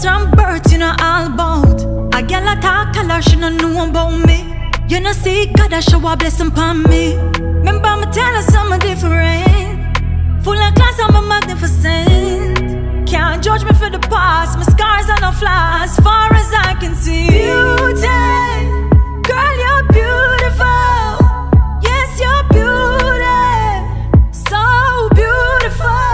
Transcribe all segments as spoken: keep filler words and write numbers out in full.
us from birth, you know all about. A girl a talk, tell her she no know about me. You know see God a show a blessing upon me. Remember me tell her something different. Full of class, I'm a magnificent. Can't judge me for the past. My scars are no flaws, far as I can see. Beauty, girl, you're beautiful. Yes, you're beauty, so beautiful.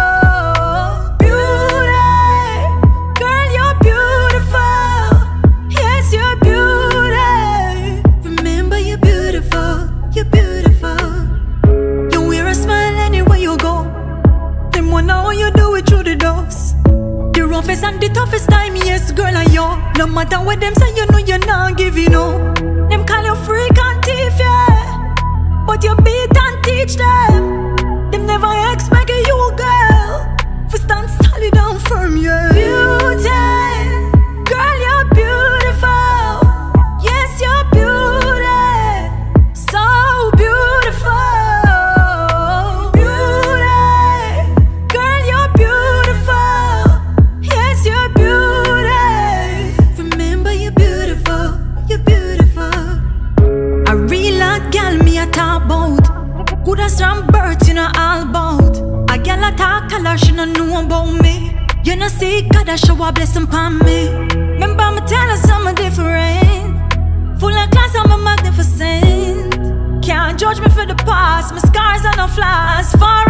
Beauty, girl, you're beautiful. Yes, you're beauty. Remember, you're beautiful. You're beautiful. You wear a smile anywhere you go. Them wanna how you do it through the doors. The roughest and the toughest time, yes, girl, and you. No matter what them say, you know you're not giving up. Them call you freak and thief, yeah, but you beat and teach them. Them never expect you, girl, for stand solid and firm, yeah. Beauty, girl, you're beautiful. Yes, you're beauty, so beautiful. Beauty, girl, you're beautiful. Yes, you're beauty. Remember, you're beautiful. You're beautiful. A real hot girl me a talk about. Good as from birth, you know all about. A girl a talk, tell her she no know about me. You know see God a show a blessing upon me. Remember me tell her something different. Full of class, I'm a magnificent. Can't judge me for the past. My scars are no flaws, far